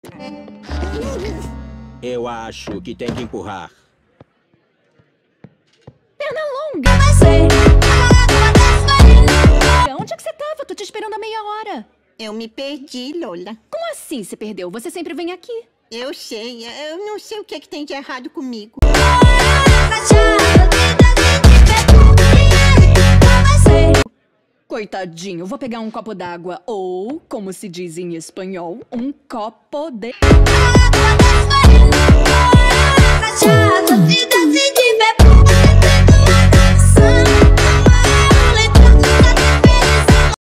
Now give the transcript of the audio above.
Eu acho que tem que empurrar. Perna longa! Onde é que você tava? Tô te esperando há meia hora. Eu me perdi, Lola. Como assim se perdeu? Você sempre vem aqui. Eu sei, eu não sei o que é que tem de errado comigo. Coitadinho, vou pegar um copo d'água. Ou, como se diz em espanhol, um copo de...